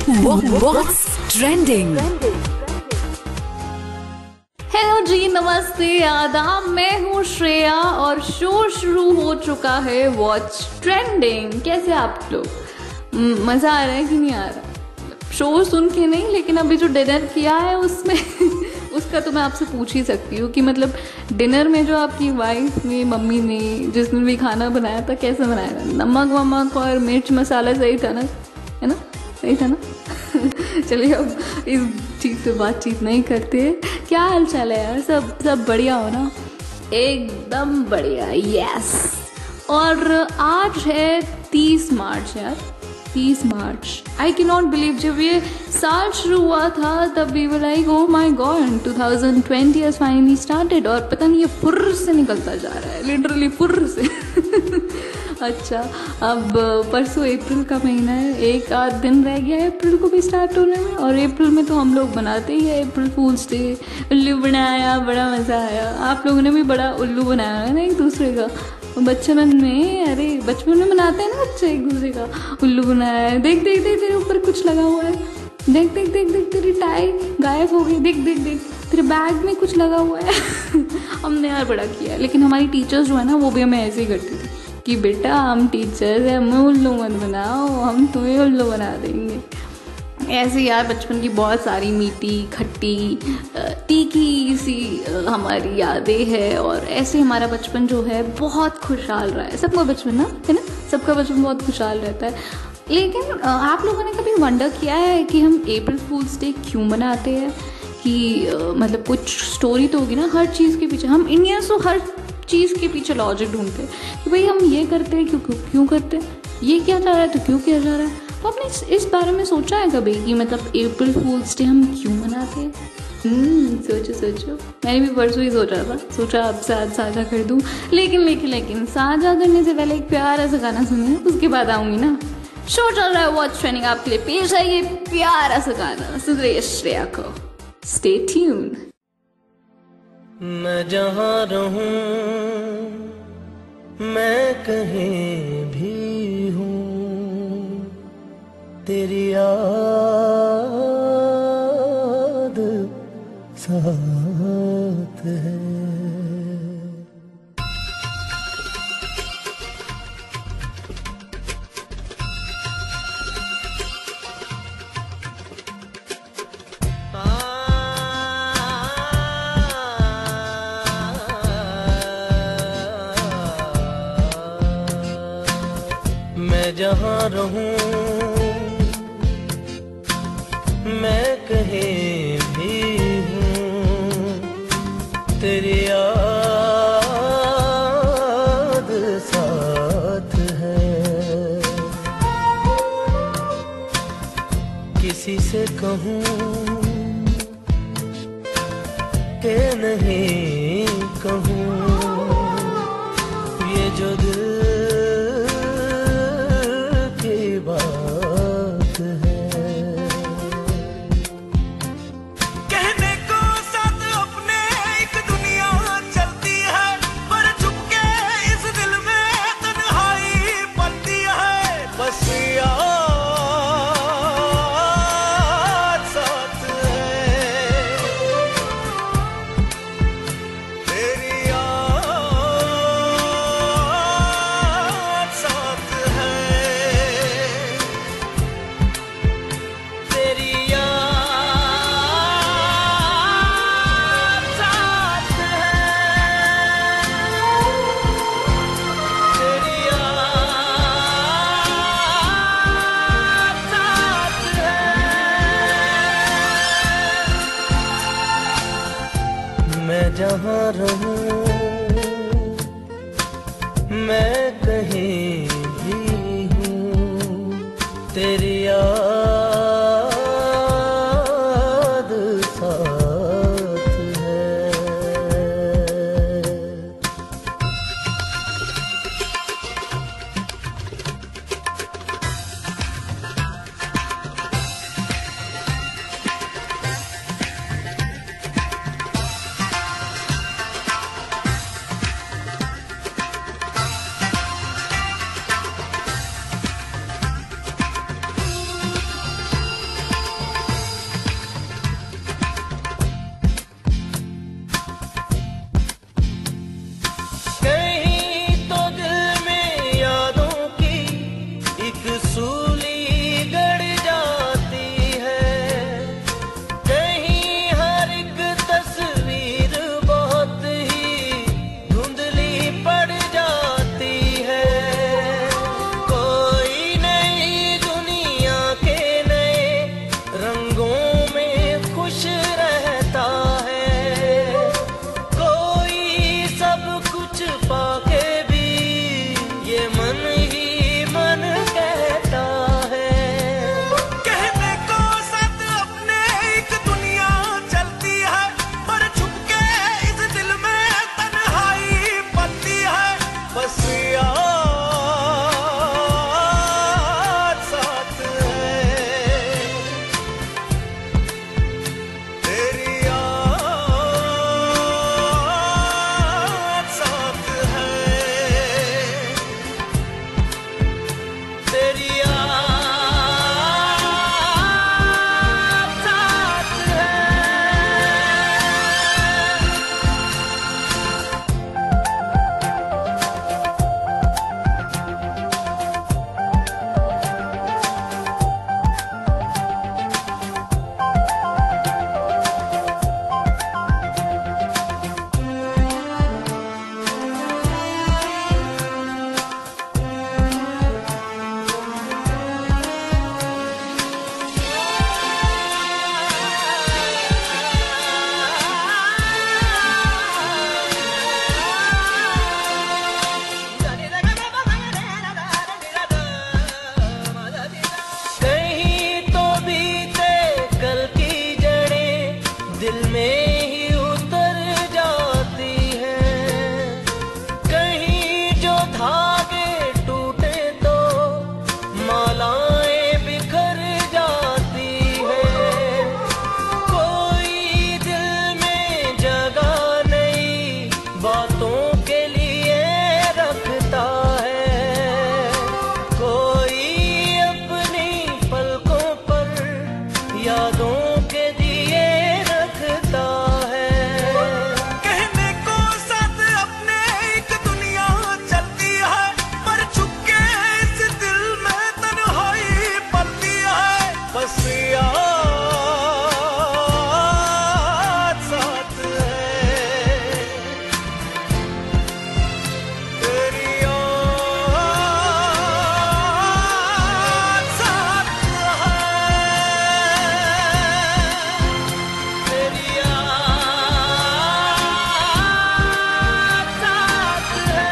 What's trending? Hello जी, नमस्ते, आदाब। मैं हूँ श्रेया और शो शुरू हो चुका है वॉच ट्रेंडिंग। कैसे आप लोग? मजा आ रहा है कि नहीं आ रहा? शो सुन के नहीं, लेकिन अभी जो डिनर किया है उसमें उसका तो मैं आपसे पूछ ही सकती हूँ कि मतलब डिनर में जो आपकी वाइफ ने, मम्मी ने जिसने भी खाना बनाया था, कैसे बनाया था? नमक वमक और मिर्च मसाला सही था ना? है ना? सही था ना? चलिए अब इस चीज़ पे बातचीत नहीं करते। क्या हाल चाल है यार? सब बढ़िया हो ना? एकदम बढ़िया, यस। और आज है 30 मार्च यार, 30 मार्च। आई कैन नॉट बिलीव, जब ये साल शुरू हुआ था तब we were like oh my God 2020 has finally started, और पता नहीं ये फुर्र से निकलता जा रहा है, लिटरली फुर्र से। अच्छा, अब परसों अप्रैल का महीना है, एक आध दिन रह गया है अप्रैल को भी स्टार्ट होने में, और अप्रैल में तो हम लोग बनाते ही है अप्रैल फूल्स डे। उल्लू बनाया, बड़ा मज़ा आया। आप लोगों ने भी बड़ा उल्लू बनाया है ना एक दूसरे का बचपन में? अरे बचपन में बनाते हैं ना बच्चे एक दूसरे का उल्लू बनाया है। देख देख देख, तेरे ऊपर कुछ लगा हुआ है। देख देख देख देख, तेरी टाई गायब हो गई। देख देख देख, तेरे बैग में कुछ लगा हुआ है। हमने यार बड़ा किया है, लेकिन हमारी टीचर्स जो है ना, वो भी हमें ऐसे ही करती थी कि बेटा हम टीचर्स हैं, हमें उल्लू मत बनाओ, हम तुम्हें उल्लू बना देंगे। ऐसे यार बचपन की बहुत सारी मीठी खट्टी तीखी सी हमारी यादें हैं, और ऐसे हमारा बचपन जो है बहुत खुशहाल रहा है। सबका बचपन ना, है ना? सबका बचपन बहुत खुशहाल रहता है। लेकिन आप लोगों ने कभी वंडर किया है कि हम अप्रैल फूल्स डे क्यों मनाते हैं? कि मतलब कुछ स्टोरी तो होगी ना हर चीज़ के पीछे। हम इंडियंस तो हर चीज़ के पीछे लॉजिक ढूंढते हैं कि भाई हम ये करते हैं क्यों करते हैं, ये किया जा रहा है तो क्यों किया जा रहा है। तो आपने इस बारे में सोचा है कभी कि मतलब अप्रैल फूल्स डे हम क्यों मनाते हैं? सोचो। मैंने भी परसों ही सोचा आपसे आज साझा कर दूं। लेकिन साझा करने से पहले एक प्यारा सा गाना सुनिए, उसके बाद आऊंगी ना। शो चल रहा है वॉच ट्रेनिंग, आपके लिए पेश है ये प्यारा सा गाना। सुन रही है श्रेया को, स्टे ट्यून। मैं जहाँ रहूं, मैं कहीं भी हूँ, तेरी याद साथ है। मैं जहाँ रहूं, मैं कहीं भी हूँ, तेरी याद साथ है। किसी से कहूँ कि नहीं कहूँ, ये जो दिल बात है। कहने को साथ अपने एक दुनिया चलती है, पर चुपके इस दिल में तन्हाई पलती है। बस याद साथ है, तेरी याद साथ है। मैं जहाँ रहूं, मैं कहीं भी हूँ, तेरी याद साथ है। यादों के दिए रखता है। कहने को साथ अपने एक दुनिया चलती है, पर चुपके इस दिल में तन्हाई पलती है। बस याद साथ है, तेरी याद साथ है, तेरी याद साथ है।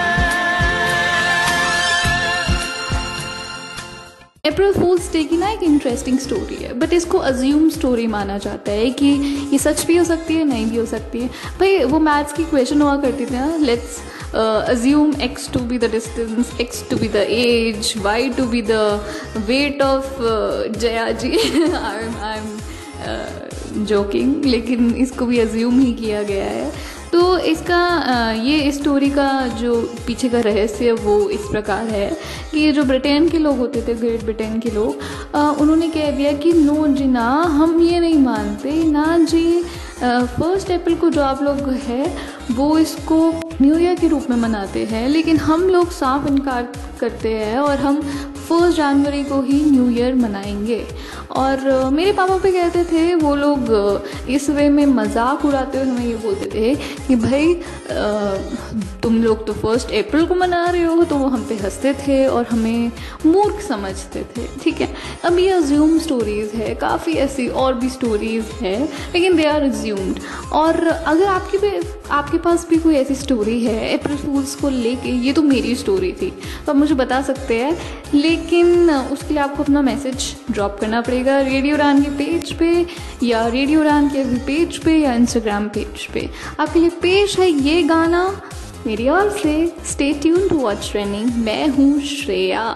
अप्रैल फूल्स डे की ना एक इंटरेस्टिंग स्टोरी है, बट इसको अज्यूम स्टोरी माना जाता है कि ये सच भी हो सकती है, नहीं भी हो सकती है। भाई वो मैथ्स की क्वेश्चन हुआ करती थी ना, let's assume x to be the distance, x to be the age, y to be the weight of Jaya ji. I'm joking, लेकिन इसको भी assume ही किया गया है। तो इसका ये स्टोरी का जो पीछे का रहस्य वो इस प्रकार है कि जो ब्रिटेन के लोग होते थे, ग्रेट ब्रिटेन के लोग, उन्होंने कह दिया कि नो जी ना, हम ये नहीं मानते ना जी, 1 अप्रैल को जो आप लोग है वो इसको न्यू ईयर के रूप में मनाते हैं, लेकिन हम लोग साफ इनकार करते हैं और हम 1 जनवरी को ही न्यू ईयर मनाएंगे। और मेरे पापा भी कहते थे, वो लोग इस वे में मजाक उड़ाते हुए हमें ये बोलते थे कि भाई तुम लोग तो 1 अप्रैल को मना रहे हो, तो वो हम पे हंसते थे और हमें मूर्ख समझते थे। ठीक है, अब ये अज्यूम स्टोरीज है, काफ़ी ऐसी और भी स्टोरीज है, लेकिन दे आर अज्यूम्ड। और अगर आपके पास भी कोई ऐसी स्टोरी है अप्रैल फूल्स को लेके, ये तो मेरी स्टोरी थी, तो आप मुझे बता सकते हैं, लेकिन उसके लिए आपको अपना मैसेज ड्रॉप करना पड़ेगा रेडियो उड़ान के पेज पे, या रेडियो उड़ान के पेज पे, या इंस्टाग्राम पेज पे। आपके लिए पेश है ये गाना मेरी ओर से। Stay tuned to watch trending. मैं हूँ श्रेया।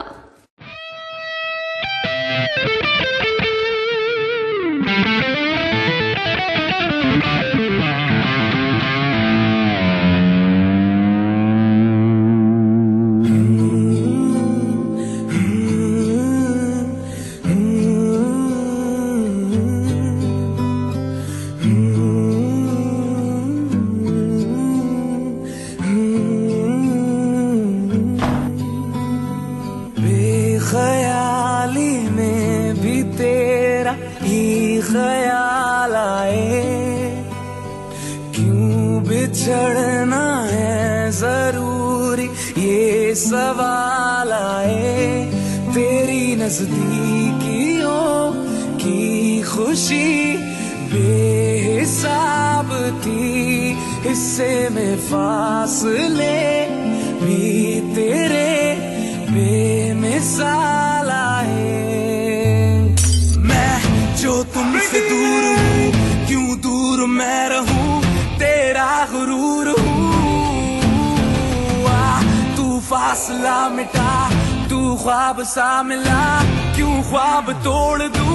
बेख्याली में भी तेरा ही ख्याल आए, क्यों बिछड़ना है जरूरी ये सवाल आए। तेरी नजदीकियों की खुशी बेहिसाब थी, हिस्से में फासले भी तेरे बेमिसाल आए। मैं जो तुमसे दूर हूँ, क्यों दूर मैं रहूं, तेरा गुरूर हूँ। तू फासला मिटा, तू ख्वाब सा मिला, क्यों ख्वाब तोड़ दूं।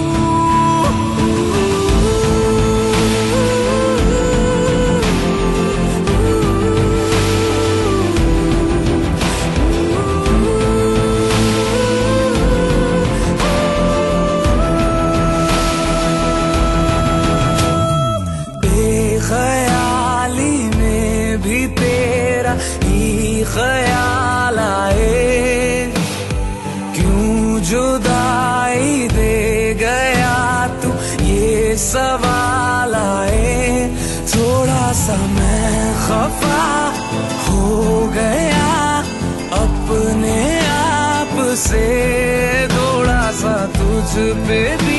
ख्याली में भी तेरा ही ख्याल आए, क्यों जुदाई दे गया तू ये सवाल आए। थोड़ा सा मैं खफा हो गया अपने आप से, थोड़ा सा तुझ पे भी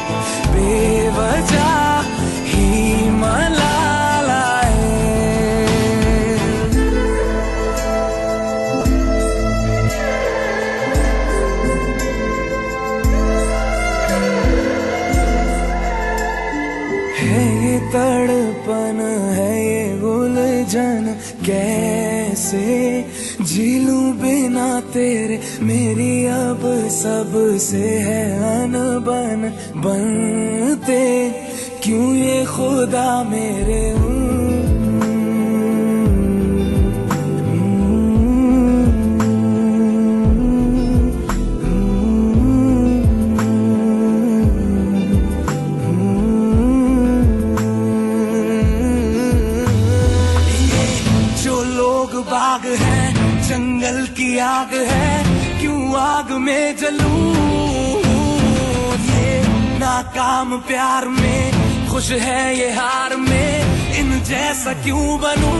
बेवजह ही मलाल आए। है ये तड़पन, है ये उलझन, कैसे झीलूं बिना तेरे। मेरी अब सबसे है अनबन, बनते क्यों ये खुदा मेरे। आग है, क्यों आग में जलूं। ये नाकाम प्यार में खुश है ये हार में, इन जैसा क्यों बनूं।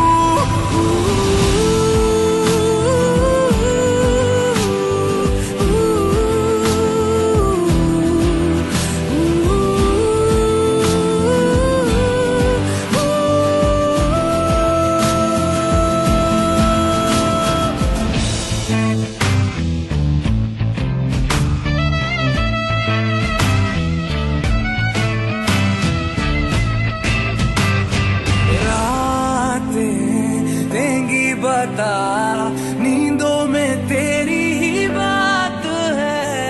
नींदों में तेरी ही बात है,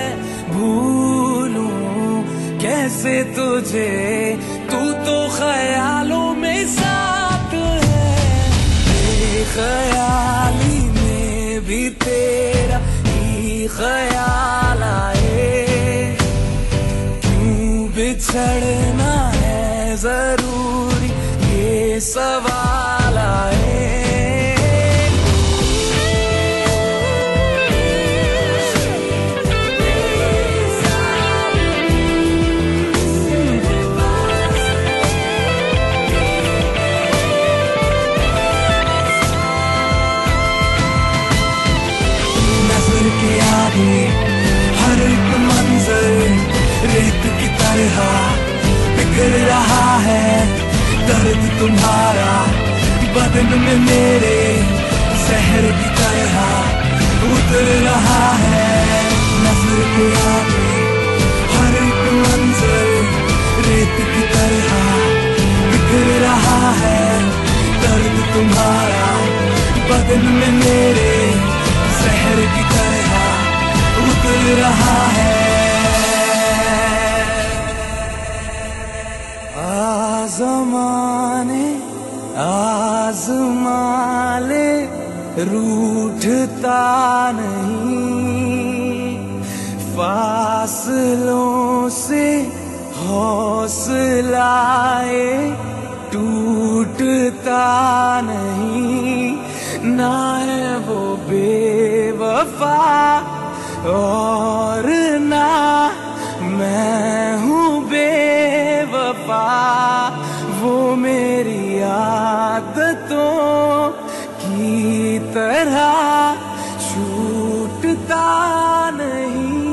भूलूं कैसे तुझे, तू तो ख्यालों में साथ है। बेख्याली में भी तेरा ही ख्याल आए, क्यों बिछड़ना है जरूरी ये सवाल आए। हर एक मंजर रेत की तरह बिखर रहा है, दर्द तुम्हारा बदन में मेरे शहर की तरह उतर रहा है। नजर के आगे हर एक मंजर रेत की तरह बिखर रहा है, दर्द तुम्हारा बदन में मेरे शहर की तरह उतर रहा है। आज़माने आज़माले रूठता नहीं, फासलों से हौसलाए टूटता नहीं, ना है वो बेवफा और ना मैं हूँ बेवफा, वो मेरी आदतों की तरह छूटता नहीं।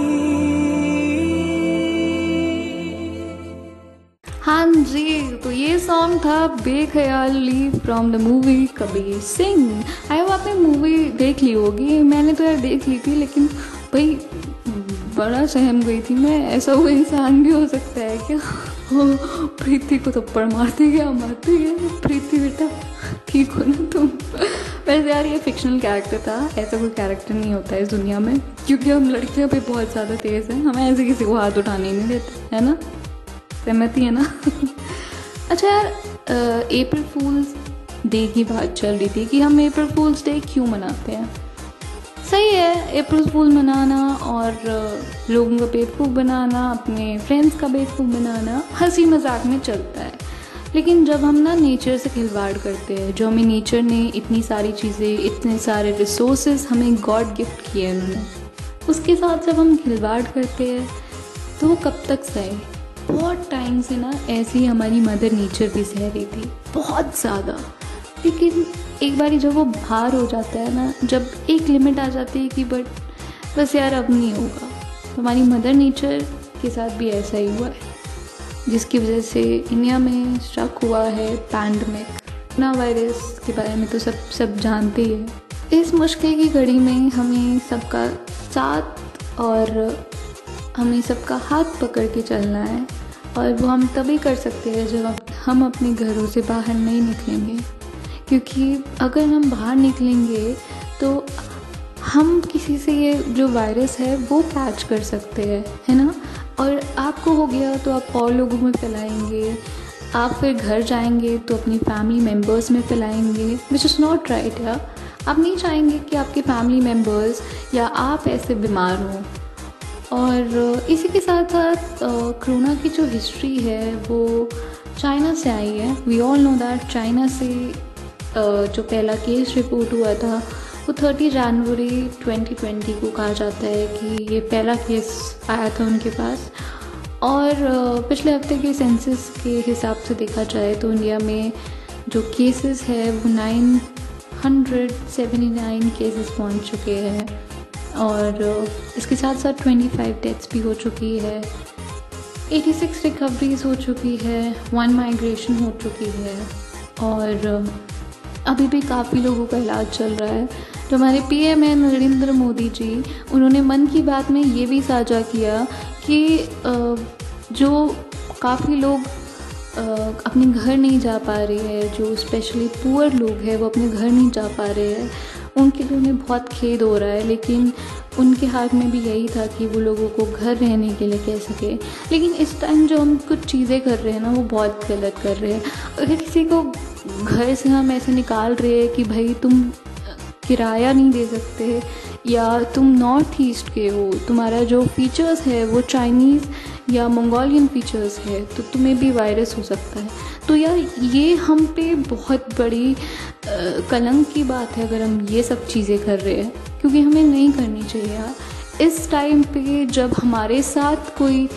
हाँ जी, तो ये सॉन्ग था Bekhayali from the movie Kabir Singh. I hope आपने मूवी देख ली होगी, मैंने तो यार देख ली थी, लेकिन भाई बड़ा सहम गई थी मैं। ऐसा वो इंसान भी हो सकता है क्या? प्रीति को थप्पड़ मारते गया मारते गया। प्रीति बेटा ठीक हो ना तुम? वैसे यार ये फिक्शनल कैरेक्टर था, ऐसा कोई कैरेक्टर नहीं होता है इस दुनिया में, क्योंकि हम लड़कियां पे बहुत ज़्यादा तेज़ हैं, हमें ऐसे किसी को हाथ उठाने नहीं देते, है ना? सहमति है ना? अच्छा यार, अप्रैल फूल्स डे की बात चल रही थी कि हम अप्रैल फूल्स डे क्यों मनाते हैं। सही है, अप्रैल फूल मनाना और लोगों का बेवकूफ़ बनाना, अपने फ्रेंड्स का बेवकूफ़ बनाना हंसी मजाक में चलता है, लेकिन जब हम ना नेचर से खिलवाड़ करते हैं, जो हमें नेचर ने इतनी सारी चीज़ें, इतने सारे रिसोर्सेज हमें गॉड गिफ्ट किए उन्होंने, उसके साथ जब हम खिलवाड़ करते हैं तो वो कब तक सहे। बहुत टाइम से ना ऐसी हमारी मदर नेचर भी सह रही थी, बहुत ज़्यादा, लेकिन एक बारी जब वो बाहर हो जाता है ना, जब एक लिमिट आ जाती है कि बस यार अब नहीं होगा, तो हमारी मदर नेचर के साथ भी ऐसा ही हुआ है, जिसकी वजह से इंडिया में स्ट्रक हुआ है पैंडमिक। कोरोना वायरस के बारे में तो सब जानते ही हैं। इस मुश्किल की घड़ी में हमें सबका साथ और हमें सबका हाथ पकड़ के चलना है, और वो हम तभी कर सकते हैं जब हम अपने घरों से बाहर नहीं निकलेंगे, क्योंकि अगर हम बाहर निकलेंगे तो हम किसी से ये जो वायरस है वो कैच कर सकते हैं, है ना? और आपको हो गया तो आप और लोगों में फैलाएंगे, आप फिर घर जाएंगे तो अपनी फैमिली मेम्बर्स में फैलाएंगे, विच इज़ नॉट राइट यार। आप नहीं चाहेंगे कि आपके फैमिली मेम्बर्स या आप ऐसे बीमार हों। और इसी के साथ साथ कोरोना की जो हिस्ट्री है वो चाइना से आई है। We all know that China से जो पहला केस रिपोर्ट हुआ था वो 30 जनवरी 2020 को कहा जाता है कि ये पहला केस आया था उनके पास। और पिछले हफ्ते के सेंसस के हिसाब से देखा जाए तो इंडिया में जो केसेस है वो 979 केसेस पहुंच चुके हैं और इसके साथ साथ 25 डेथ्स भी हो चुकी है, 86 रिकवरीज हो चुकी है, 1 माइग्रेशन हो चुकी है और अभी भी काफ़ी लोगों का इलाज चल रहा है। जो हमारे पीएम हैं नरेंद्र मोदी जी, उन्होंने मन की बात में ये भी साझा किया कि जो काफ़ी लोग अपने घर नहीं जा पा रहे हैं, जो स्पेशली पुअर लोग हैं वो अपने घर नहीं जा पा रहे हैं, उनके लिए उन्हें बहुत खेद हो रहा है। लेकिन उनके हाथ में भी यही था कि वो लोगों को घर रहने के लिए कह सके। लेकिन इस टाइम जो हम कुछ चीज़ें कर रहे हैं ना वो बहुत गलत कर रहे हैं। अगर किसी को घर से हम ऐसे निकाल रहे हैं कि भाई तुम किराया नहीं दे सकते या तुम नॉर्थ ईस्ट के हो, तुम्हारा जो फीचर्स है वो चाइनीज़ या मंगोलियन फीचर्स है, तो तुम्हें भी वायरस हो सकता है। तो यार ये हम पे बहुत बड़ी कलंक की बात है अगर हम ये सब चीज़ें कर रहे हैं, क्योंकि हमें नहीं करनी चाहिए यार। इस टाइम पे जब हमारे साथ कोई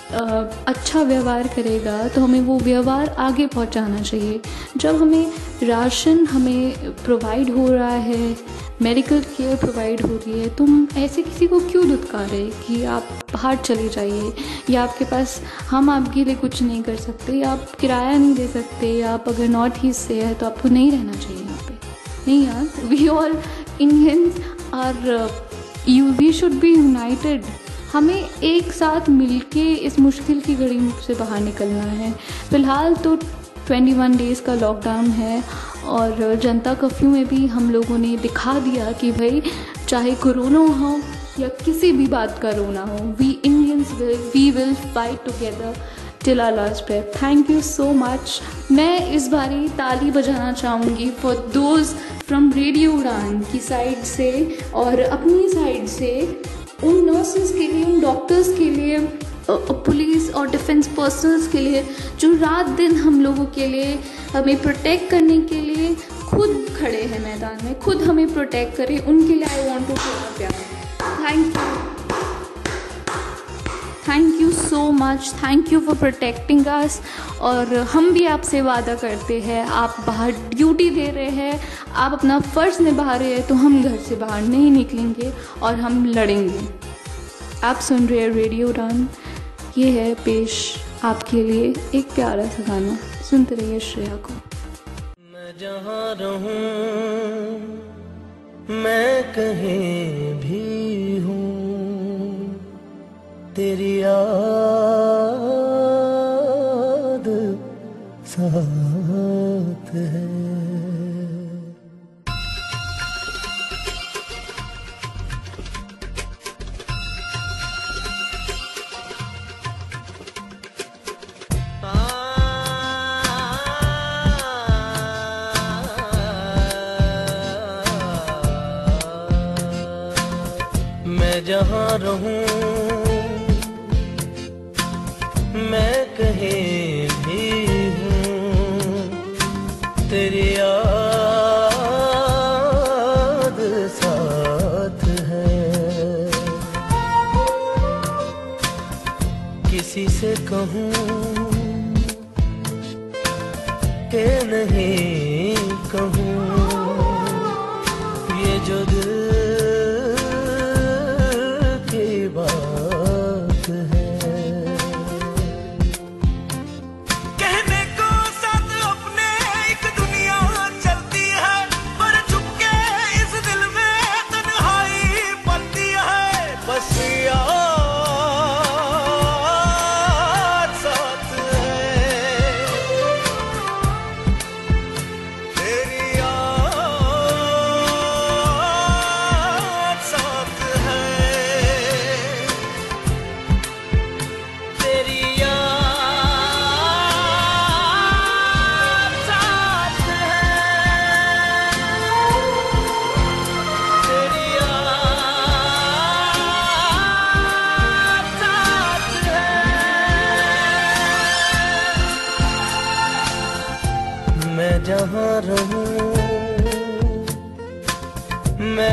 अच्छा व्यवहार करेगा तो हमें वो व्यवहार आगे पहुंचाना चाहिए। जब हमें राशन हमें प्रोवाइड हो रहा है, मेडिकल केयर प्रोवाइड हो रही है, तो हम ऐसे किसी को क्यों दुत्कारें कि आप बाहर चले जाइए या आपके पास हम आपके लिए कुछ नहीं कर सकते या आप किराया नहीं दे सकते या आप अगर नॉर्थ ईस्ट से है तो आपको नहीं रहना चाहिए यहाँ पे। नहीं यार, we all Indians are we should be united. हमें एक साथ मिलके इस मुश्किल की घड़ी से बाहर निकलना है। फ़िलहाल तो 21 डेज़ का लॉकडाउन है और जनता कर्फ्यू में भी हम लोगों ने दिखा दिया कि भाई चाहे कोरोना हो या किसी भी बात का रोना हो, we Indians we will fight together till our last breath. Thank you so much. मैं इस बारी ताली बजाना चाहूँगी फॉर दोज फ्रॉम रेडियो उड़ान की साइड से और अपनी साइड से उन नर्सेस के लिए, उन डॉक्टर्स के लिए, पुलिस और डिफेंस पर्सनल्स के लिए जो रात दिन हम लोगों के लिए, हमें प्रोटेक्ट करने के लिए खुद खड़े हैं मैदान में, खुद हमें प्रोटेक्ट करें। उनके लिए आई वांट टू शो प्यार। Thank you so much. Thank you for protecting us. और हम भी आपसे वादा करते हैं, आप बाहर ड्यूटी दे रहे हैं, आप अपना फ़र्ज़ निभा रहे हैं, तो हम घर से बाहर नहीं निकलेंगे और हम लड़ेंगे। आप सुन रहे हैं रेडियो उड़ान। ये है पेश आपके लिए एक प्यारा सा गाना, सुनते रहिए श्रेया को। मैं जहाँ रहूं, मैं कहीं भी हूँ, तेरी याद साथ है। मैं जहाँ रहूं, मैं कहीं भी हूँ, तेरी याद साथ है। किसी से कहूँ कि नहीं कहूँ, ये जो दिल बात है। कहने को साथ अपने एक दुनिया चलती है, पर चुपके इस दिल में तन्हाई पलती है। बस याद साथ है, तेरी याद साथ है, तेरी याद साथ है, तेरी याद साथ है। मैं जहाँ रहूं, मैं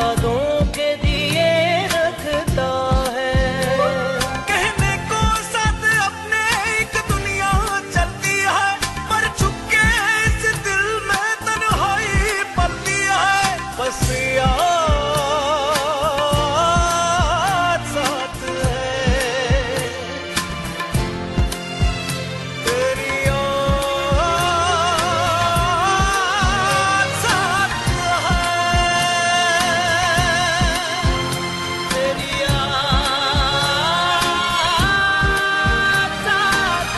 यादों के दिए रखता है। कहने को साथ अपने एक दुनिया चलती है, पर चुपके इस दिल में तन्हाई पलती है। बस याद साथ है, तेरी याद साथ है, तेरी याद साथ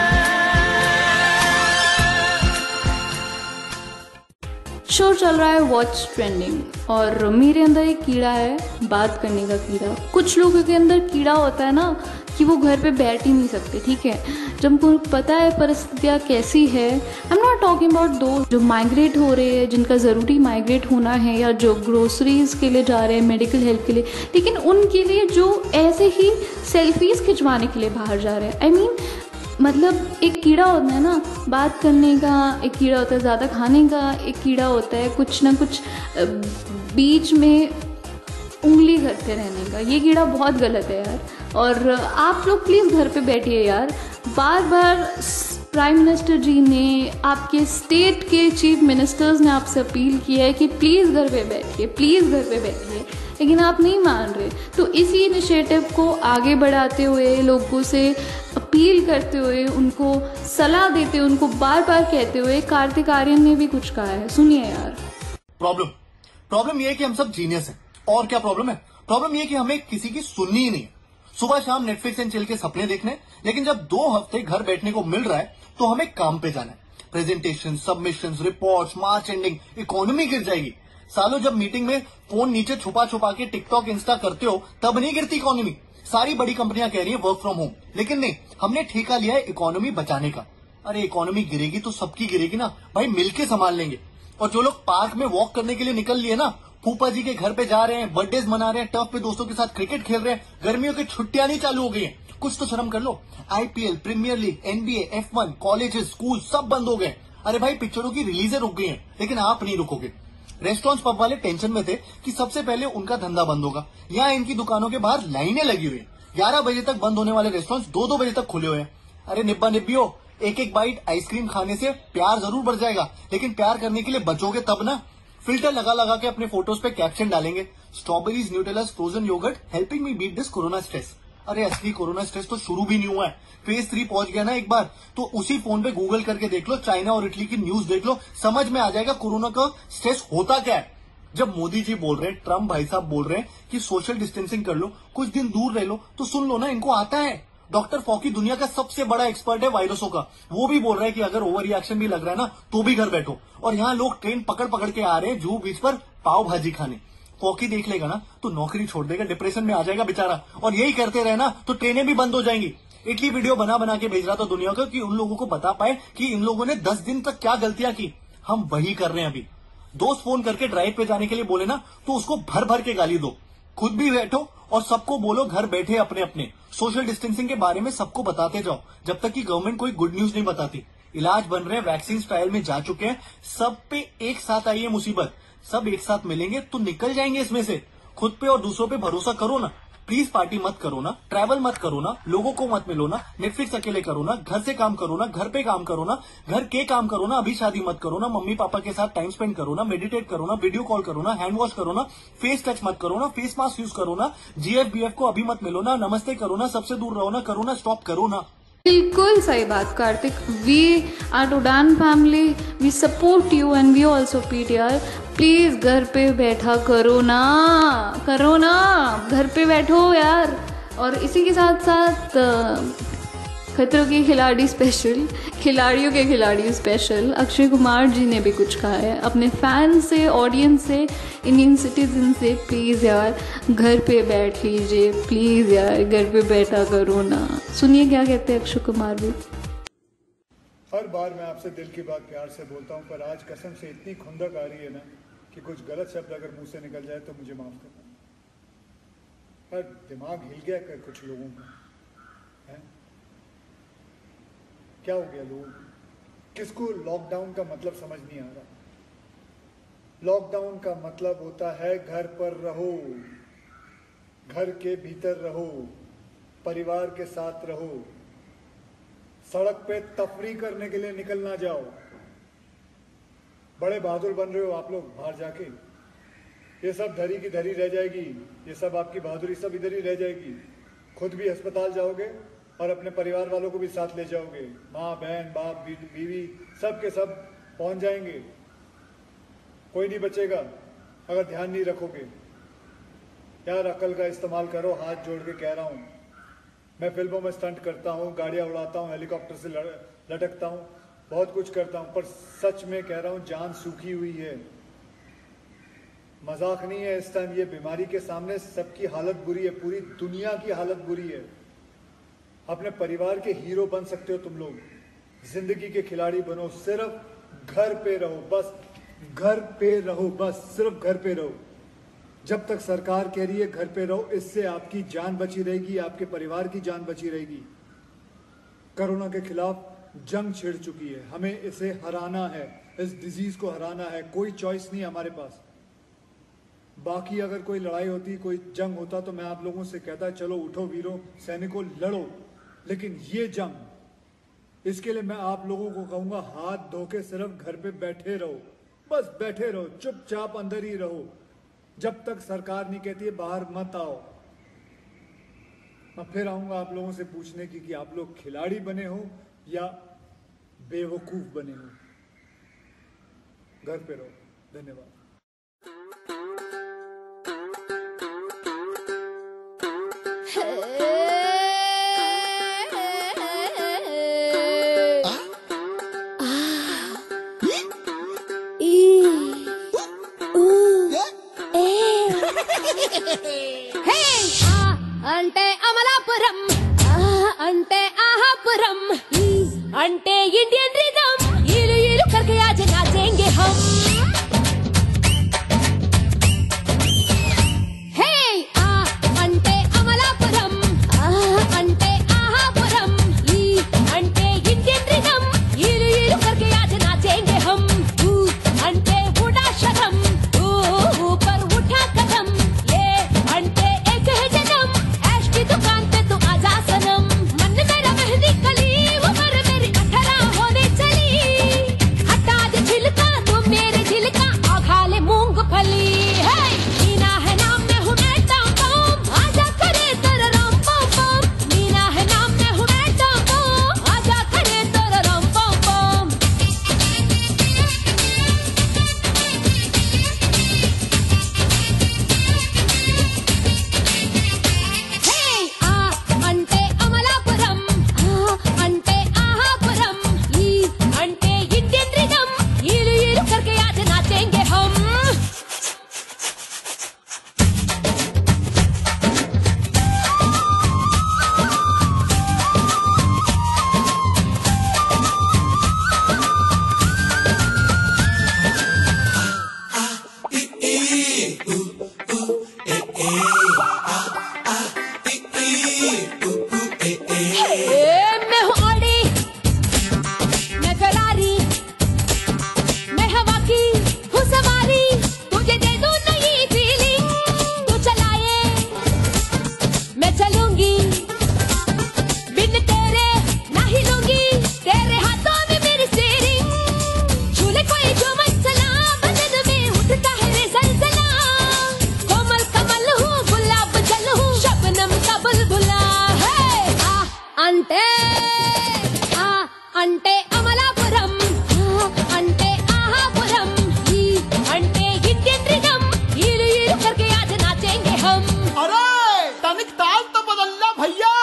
है। शो चल रहा है वॉच ट्रेंडिंग, और मेरे अंदर एक कीड़ा है, बात करने का कीड़ा। कुछ लोगों के अंदर कीड़ा होता है ना कि वो घर पे बैठ ही नहीं सकते, ठीक है। जब उनको पता है परिस्थितियाँ कैसी है, I am not talking about those जो माइग्रेट हो रहे हैं, जिनका ज़रूरी माइग्रेट होना है, या जो ग्रोसरीज के लिए जा रहे हैं, मेडिकल हेल्प के लिए, लेकिन उनके लिए जो ऐसे ही सेल्फीज खिंचवाने के लिए बाहर जा रहे हैं। आई मीन मतलब एक कीड़ा होता है ना बात करने का, एक कीड़ा होता है ज़्यादा खाने का, एक कीड़ा होता है कुछ ना कुछ बीच में उंगली करते रहने का। ये कीड़ा बहुत गलत है यार। और आप लोग प्लीज़ घर पे बैठिए यार। बार बार प्राइम मिनिस्टर जी ने, आपके स्टेट के चीफ मिनिस्टर्स ने आपसे अपील की है कि प्लीज़ घर पे बैठिए, प्लीज़ घर पे बैठिए, लेकिन आप नहीं मान रहे। तो इसी इनिशिएटिव को आगे बढ़ाते हुए, लोगों से अपील करते हुए, उनको सलाह देते हुए, उनको बार बार कहते हुए कार्तिक आर्यन ने भी कुछ कहा है, सुनिए यार। प्रॉब्लम ये है कि हम सब जीनियस हैं। और क्या प्रॉब्लम है? प्रॉब्लम ये कि हमें किसी की सुननी ही नहीं है। सुबह शाम नेटफ्लिक्स एंड चिल के सपने देखने, लेकिन जब 2 हफ्ते घर बैठने को मिल रहा है तो हमें काम पे जाना है। Presentation, submissions, reports, March ending, economy गिर जाएगी। सालों जब मीटिंग में फोन नीचे छुपा छुपा के टिकटॉक इंस्टा करते हो तब नहीं गिरती इकोनॉमी। सारी बड़ी कंपनियां कह रही है वर्क फ्रॉम होम, लेकिन नहीं, हमने ठेका लिया है इकोनॉमी बचाने का। अरे इकोनॉमी गिरेगी तो सबकी गिरेगी ना भाई, मिलके संभाल लेंगे। और जो लोग पार्क में वॉक करने के लिए निकल लिए ना, फूफा जी के घर पे जा रहे हैं, बर्थडेज मना रहे हैं, टर्फ पे दोस्तों के साथ क्रिकेट खेल रहे हैं, गर्मियों की छुट्टियां नहीं चालू हो गई हैं, कुछ तो शर्म कर लो। IPL, premier league, NBA, F1, colleges, school सब बंद हो गए। अरे भाई पिक्चरों की रिलीजें रुक गई हैं, लेकिन आप नहीं रुकोगे। रेस्टोरेंट्स पब वाले टेंशन में थे कि सबसे पहले उनका धंधा बंद होगा। यहाँ इनकी दुकानों के बाहर लाइनें लगी हुई है। 11 बजे तक बंद होने वाले रेस्टोरेंट्स 2-2 बजे तक खुले हुए हैं। अरे निब्बा निब्बियो, एक बाइट आइसक्रीम खाने से प्यार जरूर बढ़ जाएगा, लेकिन प्यार करने के लिए बचोगे तब ना। फिल्टर लगा लगा के अपने फोटोज पे कैप्शन डालेंगे, strawberries, Nutellas, frozen yoghurt helping me beat this corona stress. अरे असली कोरोना स्ट्रेस तो शुरू भी नहीं हुआ है। फेज 3 पहुंच गया ना एक बार, तो उसी फोन पे गूगल करके देख लो, चाइना और इटली की न्यूज देख लो, समझ में आ जाएगा कोरोना का स्ट्रेस होता क्या है। जब मोदी जी बोल रहे हैं, ट्रम्प भाई साहब बोल रहे हैं कि सोशल डिस्टेंसिंग कर लो, कुछ दिन दूर रह लो, तो सुन लो ना, इनको आता है। डॉक्टर फॉकी दुनिया का सबसे बड़ा एक्सपर्ट है वायरसों का, वो भी बोल रहा है कि अगर ओवर रिएक्शन भी लग रहा है ना तो भी घर बैठो। और यहाँ लोग ट्रेन पकड़ पकड़ के आ रहे हैं जुहू बीच पर पाव भाजी खाने। फॉकी देख लेगा ना तो नौकरी छोड़ देगा, डिप्रेशन में आ जाएगा बेचारा। और यही करते रहे ना तो ट्रेनें भी बंद हो जाएंगी। इटली वीडियो बना बना के भेज रहा था दुनिया को कि उन लोगों को बता पाए कि इन लोगों ने 10 दिन तक क्या गलतियां की। हम वही कर रहे हैं अभी। दोस्त फोन करके ड्राइव पे जाने के लिए बोले ना तो उसको भर भर के गाली दो, खुद भी बैठो और सबको बोलो घर बैठे अपने अपने। सोशल डिस्टेंसिंग के बारे में सबको बताते जाओ जब तक कि गवर्नमेंट कोई गुड न्यूज नहीं बताती। इलाज बन रहे हैं, वैक्सीन ट्रायल में जा चुके हैं, सब पे एक साथ आई है मुसीबत। सब एक साथ मिलेंगे तो निकल जाएंगे इसमें से। खुद पे और दूसरों पे भरोसा करो ना। प्लीज पार्टी मत करो ना, ट्रैवल मत करो ना, लोगों को मत मिलो ना, नेटफ्लिक्स अकेले करो ना, घर से काम करो ना, घर पे काम करो ना, घर के काम करो ना, अभी शादी मत करो ना, मम्मी पापा के साथ टाइम स्पेंड करो ना, मेडिटेट करो ना, वीडियो कॉल करो ना, हैंड वॉश करो ना, फेस टच मत करो ना, फेस मास्क यूज करो ना, GF BF को अभी मत मिलो ना, नमस्ते करो ना, सबसे दूर रहो ना, करो ना, स्टॉप करो ना। बिल्कुल सही बात Kartik. We are Udaan family, we support you and we also पीट यार। प्लीज घर पे बैठा करो ना, करो ना, घर पे बैठो यार। और इसी के साथ साथ खतरों के खिलाड़ी स्पेशल, खिलाड़ियों के खिलाड़ी स्पेशल अक्षय कुमार जी ने भी कुछ कहा है अपने फैंस से, ऑडियंस से, इंडियन सिटीजन से। प्लीज़ यार घर पे बैठ लीजिए, प्लीज़ यार घर पे बैठा करो ना। सुनिए क्या कहते हैं अक्षय कुमार भी। हर बार मैं आपसे दिल की बात प्यार से बोलता हूँ, पर आज कसम से इतनी खुंदक आ रही है ना कि कुछ गलत शब्द अगर मुंह से निकल जाए तो मुझे माफ करना। पर दिमाग हिल गया कर कुछ लोगों का है? क्या हो गया लोगों को? किसको लॉकडाउन का मतलब समझ नहीं आ रहा? लॉकडाउन का मतलब होता है घर पर रहो, घर के भीतर रहो, परिवार के साथ रहो, सड़क पे तफरी करने के लिए निकल ना जाओ। बड़े बहादुर बन रहे हो आप लोग बाहर जाके, ये सब धरी की धरी रह जाएगी, ये सब आपकी बहादुरी सब इधर ही रह जाएगी। खुद भी अस्पताल जाओगे और अपने परिवार वालों को भी साथ ले जाओगे, माँ बहन बाप बीवी सब के सब पहुंच जाएंगे, कोई नहीं बचेगा अगर ध्यान नहीं रखोगे। यार अकल का इस्तेमाल करो, हाथ जोड़ के कह रहा हूँ। मैं फिल्मों में स्टंट करता हूँ, गाड़ियाँ उड़ाता हूँ, हेलीकॉप्टर से लटकता हूँ, बहुत कुछ करता हूँ, पर सच में कह रहा हूँ जान सूखी हुई है, मजाक नहीं है। इस टाइम ये बीमारी के सामने सबकी हालत बुरी है, पूरी दुनिया की हालत बुरी है। अपने परिवार के हीरो बन सकते हो तुम लोग, जिंदगी के खिलाड़ी बनो, सिर्फ घर पे रहो, बस घर पे रहो, बस सिर्फ घर पे रहो। जब तक सरकार कह रही है घर पे रहो, इससे आपकी जान बची रहेगी, आपके परिवार की जान बची रहेगी। कोरोना के खिलाफ जंग छिड़ चुकी है, हमें इसे हराना है, इस डिजीज को हराना है, कोई चॉइस नहीं हमारे पास। बाकी अगर कोई लड़ाई होती, कोई जंग होता तो मैं आप लोगों से कहता चलो उठो वीरों, सैनिकों लड़ो, लेकिन ये जंग, इसके लिए मैं आप लोगों को कहूंगा हाथ धो के सिर्फ घर पे बैठे रहो, बस बैठे रहो, चुपचाप अंदर ही रहो, जब तक सरकार नहीं कहती है बाहर मत आओ। मैं फिर आऊंगा आप लोगों से पूछने की कि आप लोग खिलाड़ी बने हो या बेवकूफ बने हो। घर पे रहो। धन्यवाद। అంటే అమలాపురం, అంటే ఆహాపురం, అంటే इंडियन रिदम, इलू इलू करके आज नाचेंगे हम। हे అంటే అమలాపురం, అంటే ఆహాపురం, అంటే इंडियन रिदम, इलू इलू करके आज नाचेंगे हम। అంటే उड़ा शरम, ऊपर उठा कदम, ये అంటే एक है जन्म, ऐश की दुकान पे तू आजा सनम। मन मेरा मेहंदी कली, उम्र मेरी 18 होने चली, हटा दे छिलका तू मेरे दिल का, आ खा ले मूंगफली। हे मीना है नाम में हूँ मैं टॉम टॉम, आजा करे तेरा रम पम पम। मीना है नाम में हूँ मैं टॉम टॉम, आजा करे तेरा रम पम पम। हे అంటే అమలాపురం, అంటే ఆహాపురం, అంటే इंडियन रिदम, इलू इलू करके आज नाचेंगे हम। मैं हूँ ऑडी, मैं फरारी, मैं हवा की हूँ सवारी, तुझे दे दूँ नई फीलिंग, तू चलाए मैं चलूंगी, बिन तेरे ना हिलूंगी, तेरे हाथों में मेरी स्टीयरिंग। झूले कोई जो मचला, बदन में उठता है रे जलजला, कोमल कमल हूँ, गुलाब जल हूँ, शबनम का बुलबुला। అంటే అమలాపురం, అంటే ఆహాపురం, అంటే इंडियन रिदम, इलू इलू करके आज नाचेंगे हम। अरे तनिक ताल तो बदलना भैया।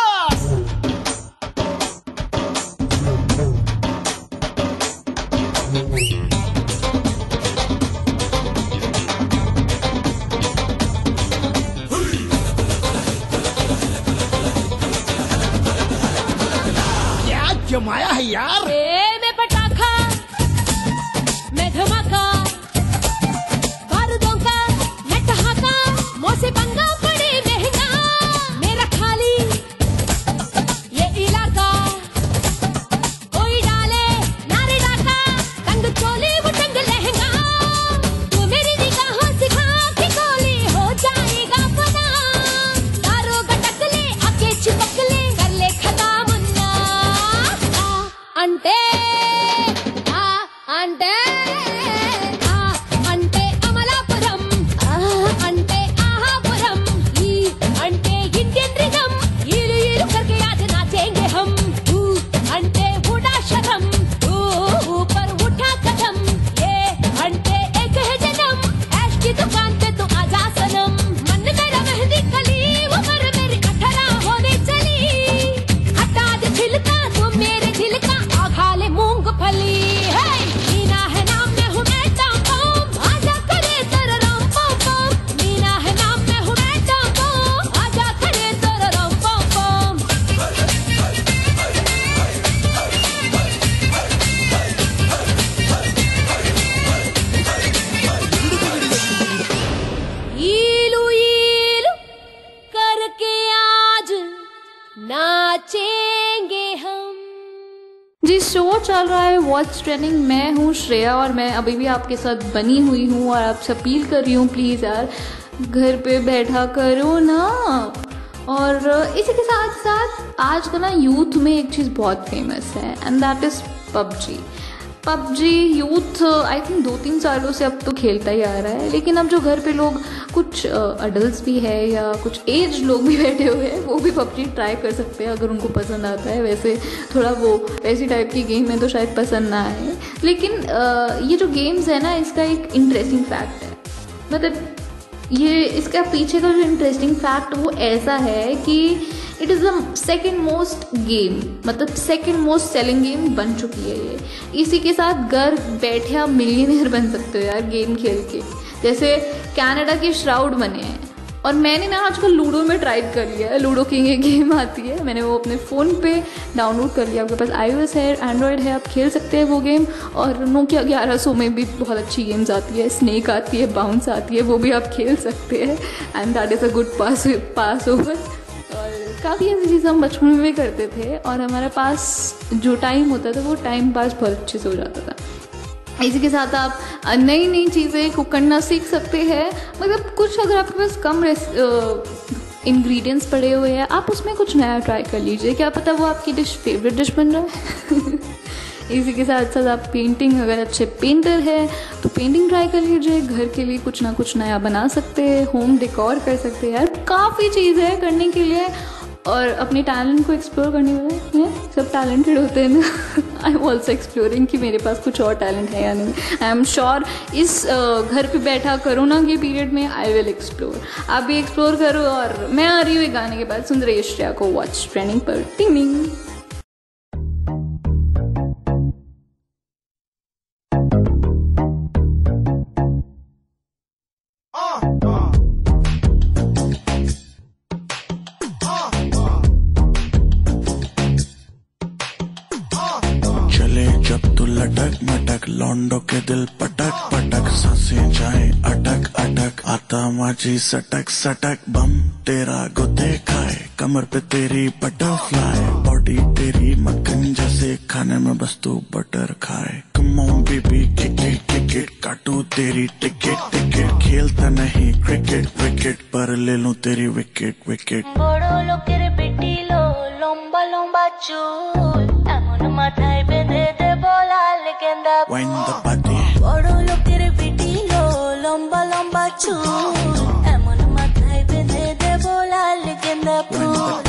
क्या जमाया है यार। मैं पटाखा, मैं धमाका, बारूदों का मैं ठहाका, मोसे पंगा पड़े महंगा, मेरा खाली ये इलाका, कोई डाले नारे डाका, तंग चोली वो तंग लहंगा, तू मेरी नाचेंगे हम। जी, शो चल रहा है वॉच ट्रेंडिंग। मैं हूँ श्रेया और मैं अभी भी आपके साथ बनी हुई हूँ और आपसे अपील कर रही हूँ, प्लीज़ यार घर पे बैठा करो ना। और इसी के साथ साथ आज का ना यूथ में एक चीज़ बहुत फेमस है and that is PUBG youth I think 2-3 सालों से अब तो खेलता ही आ रहा है। लेकिन अब जो घर पे लोग कुछ अडल्ट भी है या कुछ एज लोग भी बैठे हुए हैं, वो भी पबजी ट्राई कर सकते हैं अगर उनको पसंद आता है। वैसे थोड़ा वो ऐसी टाइप की गेम है तो शायद पसंद ना आए, लेकिन ये जो गेम्स है ना, इसका एक इंटरेस्टिंग फैक्ट है। मतलब ये इसका पीछे का जो इंटरेस्टिंग फैक्ट वो ऐसा है कि it is the second most game, मतलब सेकेंड मोस्ट सेलिंग गेम बन चुकी है ये। इसी के साथ घर बैठे आप मिलियनेयर बन सकते हो यार गेम खेल के। जैसे कनाडा के श्राउड बने हैं और मैंने ना आजकल लूडो में ट्राई कर लिया है। लूडो किंग एक गेम आती है, मैंने वो अपने फ़ोन पे डाउनलोड कर लिया। आपके पास iOS है, एंड्रॉयड है, आप खेल सकते हैं वो गेम। और नोकिया 1100 में भी बहुत अच्छी गेम्स आती है, स्नेक आती है, बाउंस आती है, वो भी आप खेल सकते हैं and that is a good pass over. और काफ़ी ऐसी चीज़ें हम बचपन में भी करते थे और हमारे पास जो टाइम होता था वो टाइम पास बहुत अच्छे से हो जाता था। इसी के साथ आप नई नई चीज़ें कुक करना सीख सकते हैं। मतलब कुछ अगर आपके पास कम इंग्रेडिएंट्स पड़े हुए हैं, आप उसमें कुछ नया ट्राई कर लीजिए, क्या पता वो आपकी फेवरेट डिश बन रहा है। इसी के साथ साथ आप पेंटिंग, अगर अच्छे पेंटर है तो पेंटिंग ट्राई कर लीजिए। घर के लिए कुछ ना कुछ नया बना सकते हैं, होम डेकोर कर सकते हैं यार, काफ़ी चीज़ है करने के लिए। और अपने टैलेंट को एक्सप्लोर करने वाले हैं, सब टैलेंटेड होते हैं ना। आई एम ऑल्सो एक्सप्लोरिंग कि मेरे पास कुछ और टैलेंट है या नहीं। आई एम श्योर इस घर पे बैठा कोरोना के पीरियड में आई विल एक्सप्लोर। आप भी एक्सप्लोर करो। और मैं आ रही हूँ एक गाने के बाद, सुन रही श्रेया को वॉच ट्रेंडिंग पर। टिंग लटक मटक लौंडो के दिल पटक पटक, सांसें जाए अटक अटक, आता माझी सटक सटक, बम तेरा गुते खाए, कमर पे तेरी बटरफ्लाई, बॉडी तेरी मक्खन जैसे, खाने में बस तू बटर खाए। Come on baby kick it, काटू तेरी टिकट टिकट, खेलता नहीं क्रिकेट विकेट, पर ले लूं तेरी विकेट विकेट। बड़ो लोकेर बेटी लो लंबा लंबा चूल, एमन माथाय बेঁধে দেব লাল গেন্দা Wind the body, বড় লোকের বেটি লো লম্বা লম্বা চুল, এমন মাথায় বেঁধে দেব লাল গেন্দা ফুল।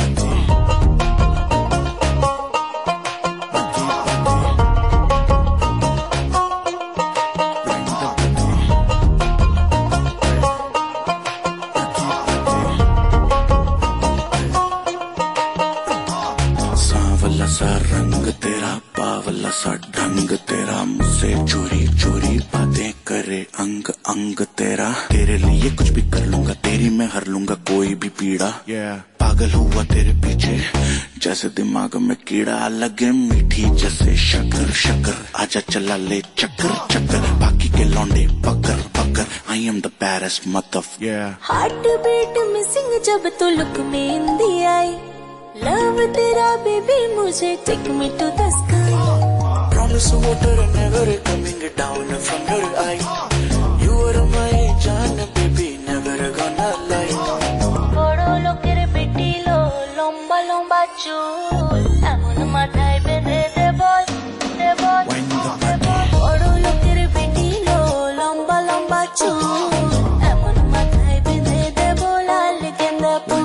सांवला सा रंग तेरा, बावला सा ढंग तेरा, मुझसे चोरी चोरी बातें करे अंग अंग तेरा, तेरे लिए कुछ भी कर लूंगा, तेरी मैं हर लूंगा कोई भी पीड़ा। पागल हुआ तेरे पीछे जैसे दिमाग में कीड़ा, लगे मीठी जैसे शक्कर शक्कर, आजा चला ले चक्कर चक्कर, बाकी के लौंडे पकड़ पकड़, I am the baddest mother. Heart beat missing जब तो लुक में हिंदी आई, लव तेरा बेबी मुझे take me to the sky, Promise water never coming down from your eye, you are my जान baby never gonna lie। বড় লোকের বেটি লো লম্বা লম্বা চুল, এমন মাথায় বেঁধে দেব দেব Wind the body, বড় লোকের বেটি লো লম্বা লম্বা চুল, এমন মাথায় বেঁধে দেব লাল গেন্দা ফুল।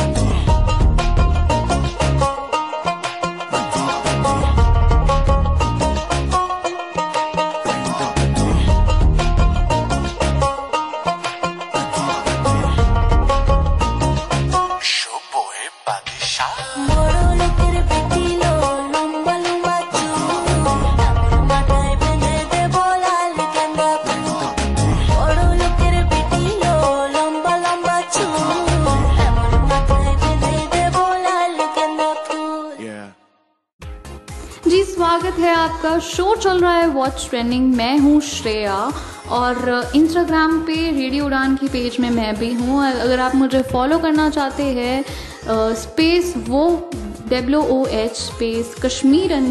show boy बादशाह। বড় লোকের বেটি লো লম্বা লম্বা চুল, এমন মাথায় বেঁধে দেব লাল গেন্দা ফুল। বড় লোকের বেটি লো লম্বা লম্বা চুল, এমন মাথায় বেঁধে দেব লাল গেন্দা ফুল। जी, स्वागत है आपका। शो चल रहा है वॉच ट्रेंडिंग। मैं हूँ श्रेया और इंस्टाग्राम पे रेडियो उड़ान की पेज में मैं भी हूँ। अगर आप मुझे फॉलो करना चाहते हैं, स्पेस वो WOH स्पेस कश्मीरन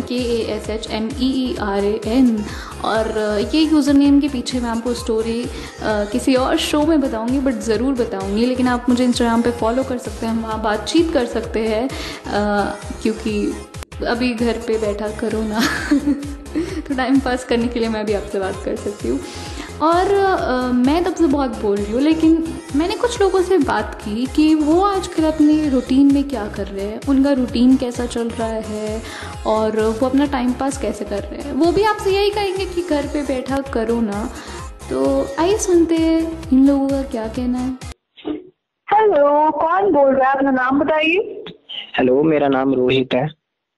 KASHMEERAN। और ये यूज़र नेम के पीछे मैं आपको स्टोरी किसी और शो में बताऊंगी, बट ज़रूर बताऊंगी। लेकिन आप मुझे इंस्टाग्राम पे फॉलो कर सकते हैं, वहाँ बातचीत कर सकते हैं, क्योंकि अभी घर पे बैठा करो ना तो टाइम पास करने के लिए मैं भी आपसे बात कर सकती हूँ। और मैं तब से बहुत बोल रही हूँ, लेकिन मैंने कुछ लोगों से बात की कि वो आजकल अपने रूटीन में क्या कर रहे हैं, उनका रूटीन कैसा चल रहा है और वो अपना टाइम पास कैसे कर रहे हैं। वो भी आपसे यही कहेंगे कि घर पे बैठा करो ना। तो आइए सुनते हैं इन लोगों का क्या कहना है। हेलो, कौन बोल रहा है? अपना नाम बताइए। हेलो, मेरा नाम रोहित है।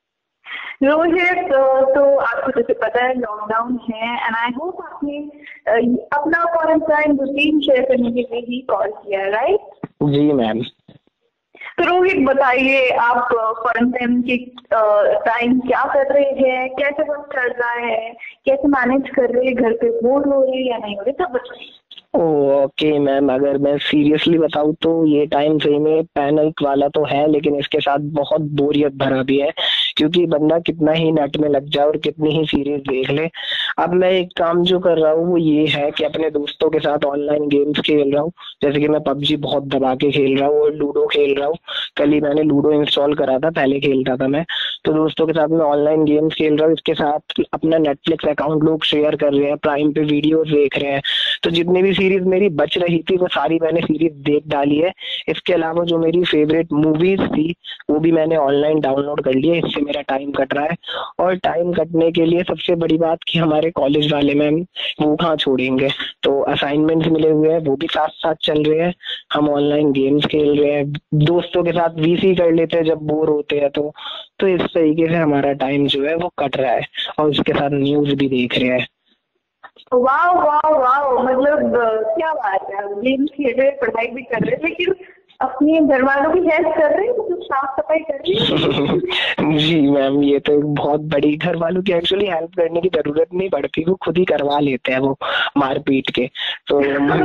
रोहित, तो आपको जैसे पता है लॉकडाउन है एंड आई होप आपने अपना क्वारंटाइन रूटीन शेयर करने के लिए ही कॉल किया है, राइट? जी मैम। तो रोहित बताइए, आप क्वारंटाइन के टाइम क्या कर रहे हैं, कैसे वर्क चल रहा है, कैसे मैनेज कर रहे हैं, घर पे बोर हो रहे हैं या नहीं हो रहे, सब बताइए। ओके मैम, अगर मैं सीरियसली बताऊँ तो ये टाइम सही में पैनिक वाला तो है, लेकिन इसके साथ बहुत बोरियत भरा भी है, क्योंकि बंदा कितना ही नेट में लग जाए और कितनी ही सीरीज देख ले। अब मैं एक काम जो कर रहा हूँ वो ये है कि अपने दोस्तों के साथ ऑनलाइन गेम्स खेल रहा हूँ, जैसे कि मैं पबजी बहुत दबा के खेल रहा हूँ और लूडो खेल रहा हूँ। कल ही मैंने लूडो इंस्टॉल करा था, पहले खेलता था मैं, तो दोस्तों के साथ मैं ऑनलाइन गेम्स खेल रहा हूँ। इसके साथ अपना नेटफ्लिक्स अकाउंट लोग शेयर कर रहे हैं, प्राइम पे वीडियोस देख रहे हैं। तो जितनी भी सीरीज मेरी बच रही थी वो सारी मैंने सीरीज देख डाली है। इसके अलावा जो मेरी फेवरेट मूवीज थी वो भी मैंने ऑनलाइन डाउनलोड कर ली है। इससे मेरा टाइम कट रहा है, और टाइम कटने के लिए सबसे बड़ी बात कि हमारे कॉलेज वाले मैम वो कहाँ छोड़ेंगे, तो असाइनमेंट्स मिले हुए हैं वो भी साथ साथ चल रहे हैं, हम ऑनलाइन गेम्स खेल रहे हैं, दोस्तों के साथ वीसी कर लेते हैं जब बोर होते हैं। तो इस तरीके से हमारा टाइम जो है वो कट रहा है, और उसके साथ न्यूज भी देख रहे हैं। वाह वाह वाह, मतलब क्या बात है, गेम्स खेल रहे, पढ़ाई भी कर रहे, लेकिन अपने घर वालों की हेल्प कर रहे हैं, मतलब साफ सफाई कर रहे हैं। जी मैम, ये तो एक बहुत बड़ी, घर वालों की एक्चुअली हेल्प करने की जरूरत नहीं पड़ती, वो खुद ही करवा लेते हैं, वो मार पीट के। तो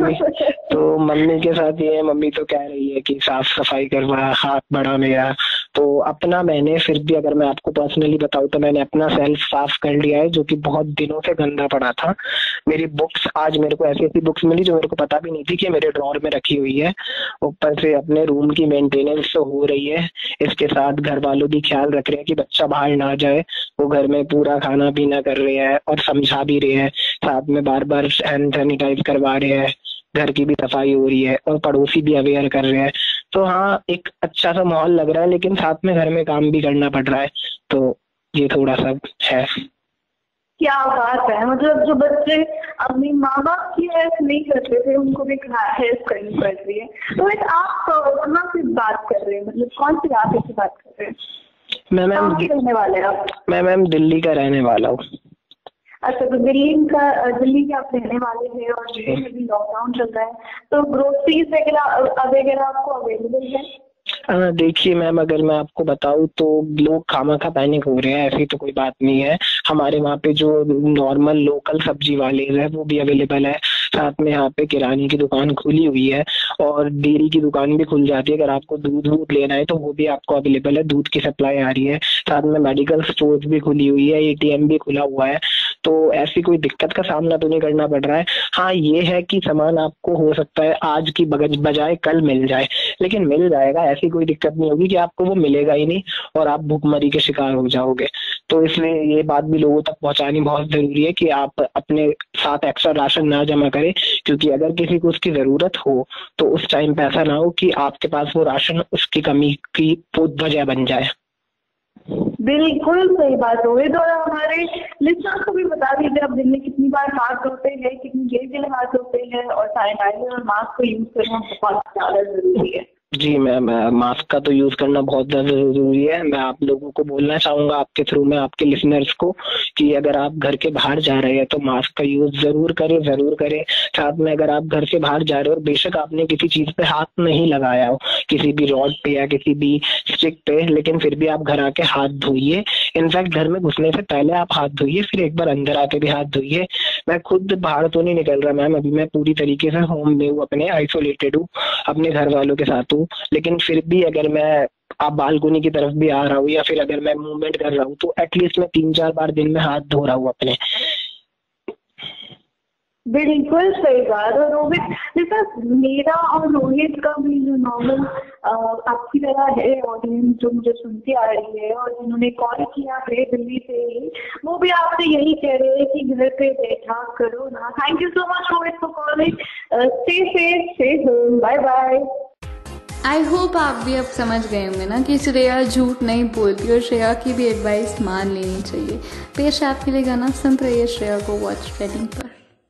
मम्मी के साथ ये है, मम्मी तो कह रही है कि साफ सफाई करवा, हाथ बढ़ा मेरा। तो अपना मैंने फिर भी, अगर मैं आपको पर्सनली बताऊँ तो मैंने अपना सेल्फ साफ कर लिया है, जो कि बहुत दिनों से गंदा पड़ा था। मेरी बुक्स, आज मेरे को ऐसी ऐसी बुक्स मिली जो मेरे को पता भी नहीं थी कि मेरे ड्रॉर में रखी हुई है। ऊपर से अपने रूम की मेंटेनेंस तो हो रही है, इसके साथ घर वालों भी ख्याल रख रहे हैं कि बच्चा बाहर ना जाए, वो घर में पूरा खाना पीना कर रहे हैं और समझा भी रहे हैं, साथ में बार बार हैंड सैनिटाइज करवा रहे हैं, घर की भी सफाई हो रही है और पड़ोसी भी अवेयर कर रहे हैं। तो हाँ, एक अच्छा सा माहौल लग रहा है, लेकिन साथ में घर में काम भी करना पड़ रहा है, तो ये थोड़ा सा है। क्या बात है, मतलब जो बच्चे अपनी माँ बाप की हेल्प नहीं करते थे उनको भी हेल्प करनी पड़ रही है। तो आप कहाँ से बात कर रहे हैं, मतलब कौन सी इलाके से बात कर रहे हैं? मैं मैम रहने वाले हैं आप? मैं मैम दिल्ली का रहने वाला हूँ। अच्छा, तो दिल्ली के आप रहने वाले हैं और दिल्ली में भी लॉकडाउन चल रहा है, तो ग्रोसरीज वगैरह आपको अवेलेबल है? देखिए मैम, अगर मैं आपको बताऊं तो लोग खामखा पैनिक हो रहे हैं, ऐसी तो कोई बात नहीं है। हमारे वहाँ पे जो नॉर्मल लोकल सब्जी वाले हैं वो भी अवेलेबल है, साथ में यहाँ पे किराने की दुकान खुली हुई है और डेयरी की दुकान भी खुल जाती है। अगर आपको दूध लेना है तो वो भी आपको अवेलेबल है, दूध की सप्लाई आ रही है। साथ में मेडिकल स्टोर्स भी खुली हुई है, ATM भी खुला हुआ है, तो ऐसी कोई दिक्कत का सामना तो नहीं करना पड़ रहा है। हाँ, ये है कि सामान आपको हो सकता है आज की बजाय कल मिल जाए, लेकिन मिल जाएगा, ऐसी कोई दिक्कत नहीं होगी कि आपको वो मिलेगा ही नहीं और आप भूखमरी के शिकार हो जाओगे। तो इसलिए ये बात भी लोगों तक पहुंचानी बहुत जरूरी है कि आप अपने साथ एक्स्ट्रा राशन ना जमा करें, क्योंकि अगर किसी को उसकी जरूरत हो तो उस टाइम पे ऐसा ना हो कि आपके पास वो राशन उसकी कमी की वजह बन जाए। बिल्कुल सही बात हो गई। तो हमारे लिसनर्स को भी बता दीजिए, आप दिन में कितनी बार हाथ धोते हैं, कितनी देर के लिए हाथ धोते हैं, और सैनिटाइजर और मास्क को यूज करना बहुत ज्यादा जरूरी है। जी मैम, मास्क का तो यूज करना बहुत ज्यादा जरूरी है। मैं आप लोगों को बोलना चाहूंगा आपके थ्रू में, आपके लिसनर्स को, कि अगर आप घर के बाहर जा रहे हैं तो मास्क का यूज जरूर करें। साथ में अगर आप घर से बाहर जा रहे हो और बेशक आपने किसी चीज पे हाथ नहीं लगाया हो, किसी भी रॉड पे या किसी भी स्टिक पे, लेकिन फिर भी आप घर आके हाथ धोइए। इनफैक्ट घर में घुसने से पहले आप हाथ धोइए, फिर एक बार अंदर आके भी हाथ धोइए। मैं खुद बाहर तो नहीं निकल रहा मैम, अभी मैं पूरी तरीके से होम में हूँ, अपने आइसोलेटेड हूँ, अपने घर वालों के साथ हूँ, लेकिन फिर भी अगर मैं आप बालकोनी की तरफ भी आ रहा हूँ या फिर अगर मैं मूवमेंट कर रहा हूँ तो एटलीस्ट मैं 3-4 बार दिन में हाथ धो रहा हूँ अपने। बिल्कुल सही बात। और रोहित, जैसा मेरा और रोहित का भी जो नॉर्मल आपकी तरह है ऑडियंस जो मुझे सुनती आ रही है और जिन्होंने कॉल किया है दिल्ली से ही, वो भी आपसे यही कह रहे हैं कि घर पे बैठा करो ना। Thank you so much Rohit for calling. Stay safe, stay home, bye bye. I hope आप भी अब समझ गए होंगे ना कि श्रेया झूठ नहीं बोलती और श्रेया की भी एडवाइस मान लेनी चाहिए। पेश आपके लिए गाना, सुनते रहिए श्रेया को वॉच ट्रेंडिंग पर।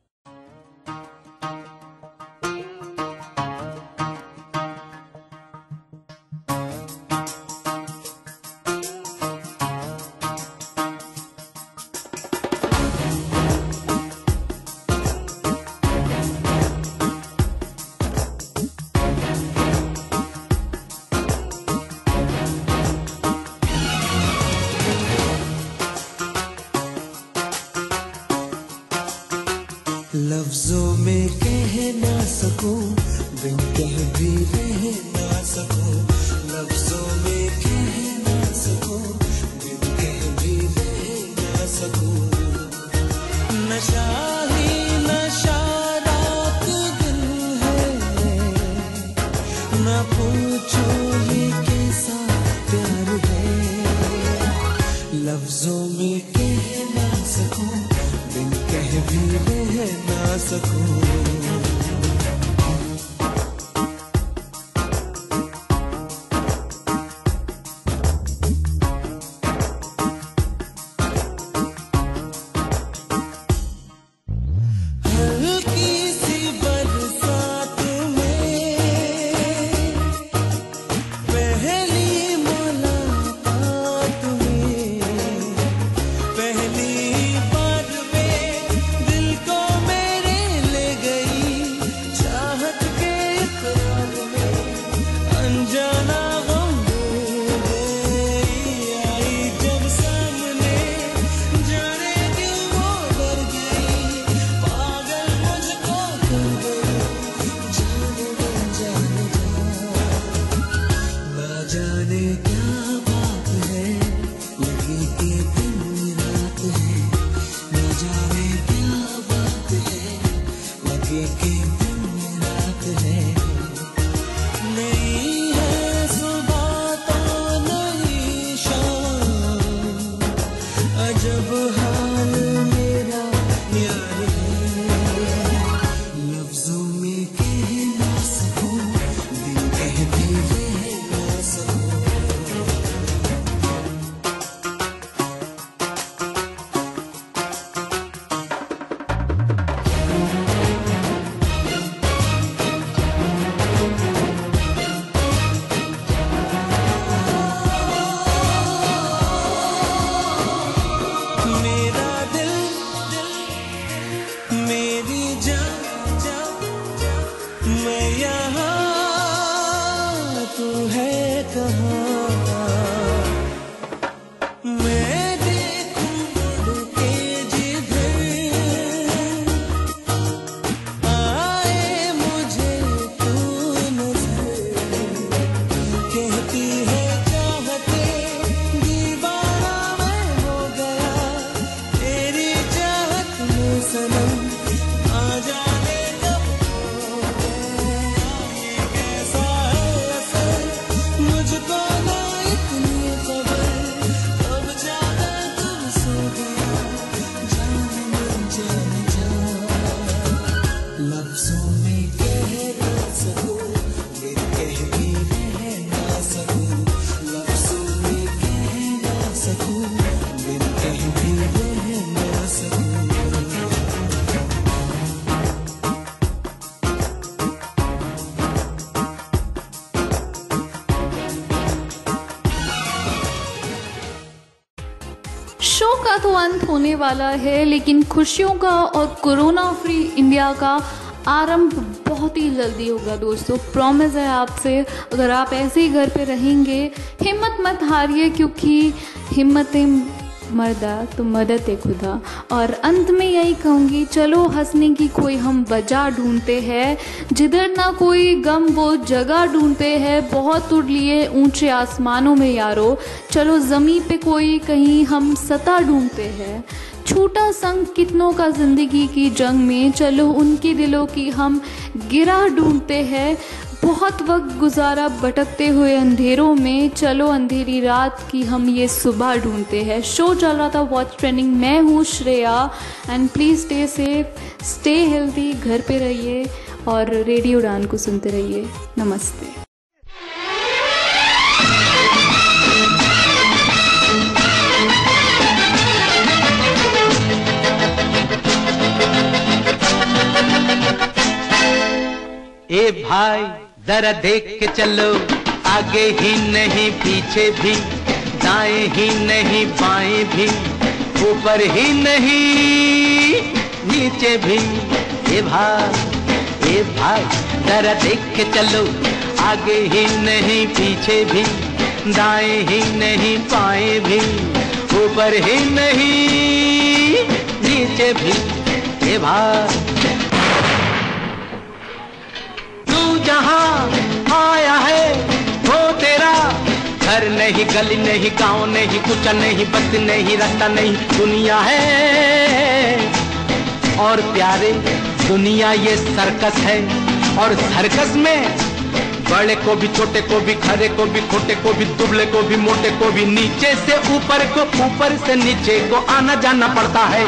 लफ्जों में कह ना सकूं, बिन कह भी रह ना सकूं। लफ्जों में कह ना सकूं, बिन कह भी रह ना सकूं। नशा ही नशा रात दिन है, ना पूछो ये कैसा प्यार है। लफ्जों में कह ना सकूं, बिन कह भी रह ना सकूं। शो का तो अंत होने वाला है, लेकिन खुशियों का और कोरोना फ्री इंडिया का आरंभ बहुत ही जल्दी होगा दोस्तों। प्रॉमिस है आपसे, अगर आप ऐसे ही घर पे रहेंगे, हिम्मत मत हारिए, क्योंकि हिम्मतें मर्दा तो मदद है खुदा। और अंत में यही कहूँगी, चलो हंसने की कोई हम वजह ढूंढते हैं, जिधर ना कोई गम वो जगह ढूंढते हैं। बहुत उड़ लिए ऊंचे आसमानों में यारो, चलो ज़मीं पे कोई कहीं हम सतह ढूंढते हैं। छूटा संग कितनों का ज़िंदगी की जंग में, चलो उनके दिलों की हम गिरा ढूंढते हैं। बहुत वक्त गुजारा भटकते हुए अंधेरों में, चलो अंधेरी रात की हम ये सुबह ढूंढते हैं। शो चल रहा था वॉच ट्रेंडिंग, मैं हूँ Shreya and please stay safe, stay healthy, घर पे रहिए और रेडियो उड़ान को सुनते रहिए। नमस्ते। ए भाई जरा देख के चलो, आगे ही नहीं पीछे भी, दाएं ही नहीं बाएं भी, ऊपर ही नहीं नीचे भी। ए भाई जरा देख के चलो, आगे ही नहीं पीछे भी, दाएं ही नहीं बाएं भी, ऊपर ही नहीं नीचे भी। ए भाई जहाँ आया है वो तेरा घर नहीं, गली नहीं, गांव नहीं, कुछ नहीं, बस नहीं, रास्ता नहीं, दुनिया है। और प्यारे दुनिया ये सर्कस है, और सर्कस में बड़े को भी, छोटे को भी, खरे को भी, खोटे को भी, दुबले को भी, मोटे को भी, नीचे से ऊपर को, ऊपर से नीचे को आना जाना पड़ता है।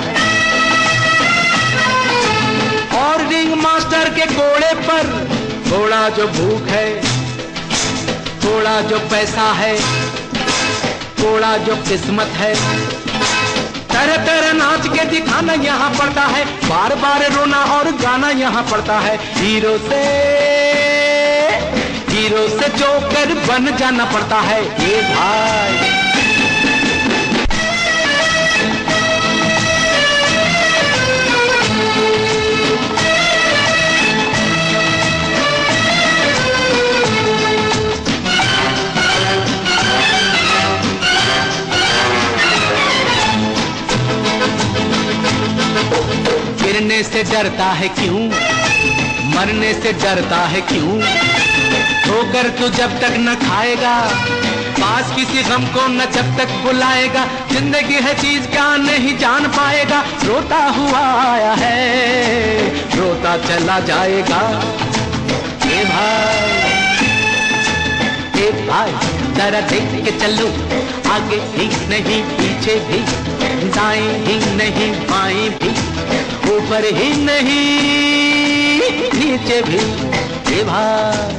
और रिंग मास्टर के घोड़े पर थोड़ा जो भूख है, थोड़ा जो पैसा है, थोड़ा जो किस्मत है, तरह तरह नाच के दिखाना यहाँ पड़ता है, बार बार रोना और गाना यहाँ पड़ता है। हीरो से जोकर बन जाना पड़ता है। ये भाई गिरने से डरता है क्यों, मरने से डरता है क्यों, ठोकर तू जब तक न खाएगा, पास किसी गम को न जब तक बुलाएगा, जिंदगी है चीज क्या नहीं जान पाएगा। रोता हुआ आया है, रोता चला जाएगा। ए भाई जरा देख के चलो, आगे ही नहीं पीछे भी, दाएं ही नहीं बाएं भी, ऊपर ही नहीं नीचे भी। ए भाई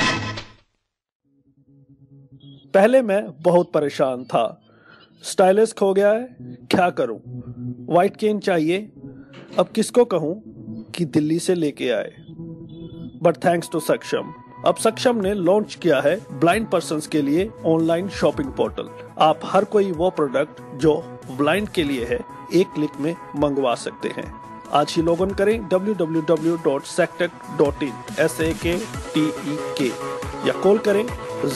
पहले मैं बहुत परेशान था, स्टाइलिश खो गया है, क्या करूं, व्हाइट केन चाहिए, अब किसको कहूं कि दिल्ली से लेके आए। बट थैंक्स टू सक्षम, अब सक्षम ने लॉन्च किया है ब्लाइंड पर्सन्स के लिए ऑनलाइन शॉपिंग पोर्टल। आप हर कोई वो प्रोडक्ट जो ब्लाइंड के लिए है एक क्लिक में मंगवा सकते हैं। आज ही लॉग इन करें www.sectec.in SAKTEK या कॉल करें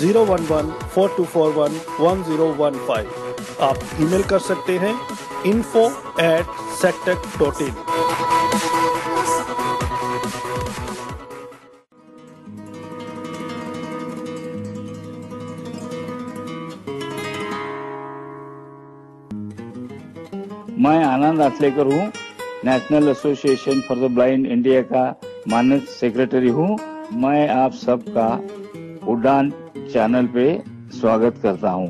011-4241-1015। आप ईमेल कर सकते हैं info@sectec.in। मैं आनंद आचलेकर हूँ, National Association for the Blind India का मानद सेक्रेटरी हूँ। मैं आप सबका उड़ान चैनल पे स्वागत करता हूँ।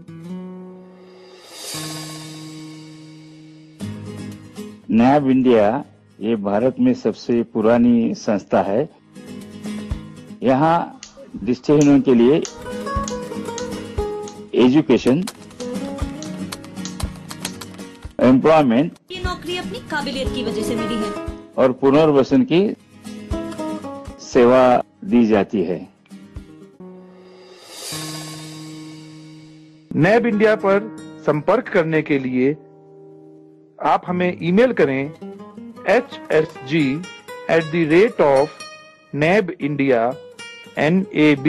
नैब इंडिया ये भारत में सबसे पुरानी संस्था है। यहाँ दृष्टिहीनों के लिए एजुकेशन, एम्प्लॉयमेंट, ये नौकरी अपनी काबिलियत की वजह से मिली है और पुनर्वसन की सेवा दी जाती है। नैब इंडिया पर संपर्क करने के लिए आप हमें ईमेल करें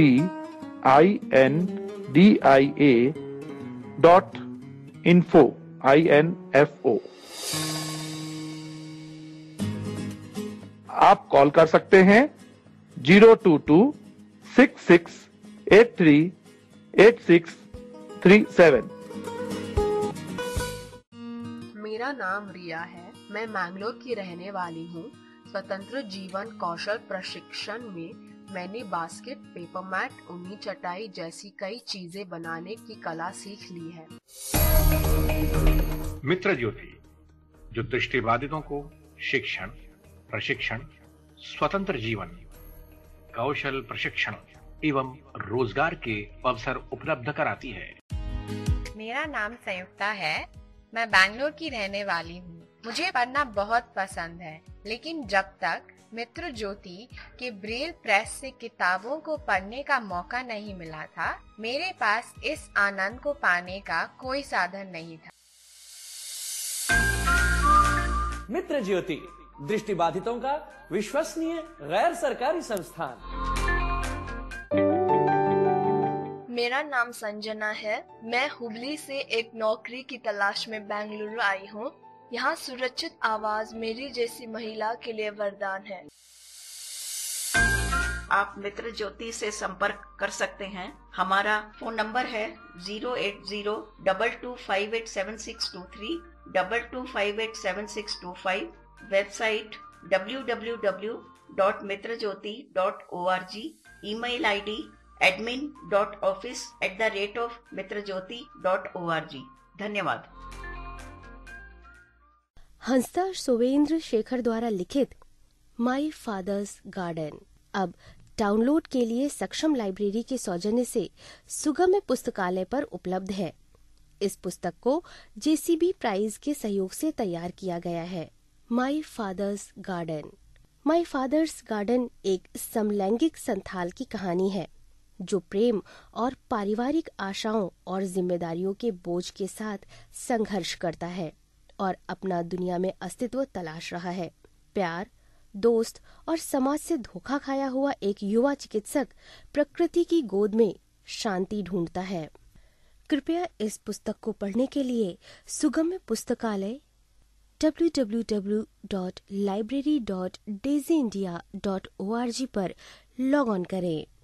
hsg@nabindia.info INFO। आप कॉल कर सकते हैं 022-6683-8637। मेरा नाम रिया है। मैं मैंगलोर की रहने वाली हूँ। स्वतंत्र जीवन कौशल प्रशिक्षण में मैंने बास्केट, पेपर मैट, ऊनी चटाई जैसी कई चीजें बनाने की कला सीख ली है। मित्र ज्योति, जो दृष्टिबाधितों को शिक्षण, प्रशिक्षण, स्वतंत्र जीवन, कौशल प्रशिक्षण एवं रोजगार के अवसर उपलब्ध कराती है। मेरा नाम संयुक्ता है। मैं बैंगलोर की रहने वाली हूँ। मुझे पढ़ना बहुत पसंद है, लेकिन जब तक मित्र ज्योति के ब्रेल प्रेस से किताबों को पढ़ने का मौका नहीं मिला था, मेरे पास इस आनंद को पाने का कोई साधन नहीं था। मित्र ज्योति, दृष्टिबाधितों का विश्वसनीय गैर सरकारी संस्थान। मेरा नाम संजना है। मैं हुबली से एक नौकरी की तलाश में बेंगलुरु आई हूँ। यहाँ सुरक्षित आवाज मेरी जैसी महिला के लिए वरदान है। आप मित्र ज्योति से संपर्क कर सकते हैं। हमारा फोन नंबर है 08022587623, 22587625, website www.mitrajyoti.org, email ID admin.office@mitrajyoti.org। धन्यवाद। हंसता सुवेंद्र शेखर द्वारा लिखित माई फादर्स गार्डन अब डाउनलोड के लिए सक्षम लाइब्रेरी के सौजन्य से सुगम्य पुस्तकालय पर उपलब्ध है। इस पुस्तक को JCB प्राइज के सहयोग से तैयार किया गया है। My Father's Garden. My Father's Garden एक समलैंगिक संथाल की कहानी है जो प्रेम और पारिवारिक आशाओं और जिम्मेदारियों के बोझ के साथ संघर्ष करता है और अपना दुनिया में अस्तित्व तलाश रहा है। प्यार, दोस्त और समाज से धोखा खाया हुआ एक युवा चिकित्सक प्रकृति की गोद में शांति ढूंढता है। कृपया इस पुस्तक को पढ़ने के लिए सुगम्य पुस्तकालय www.library.daisyindia.org पर लॉग ऑन करें।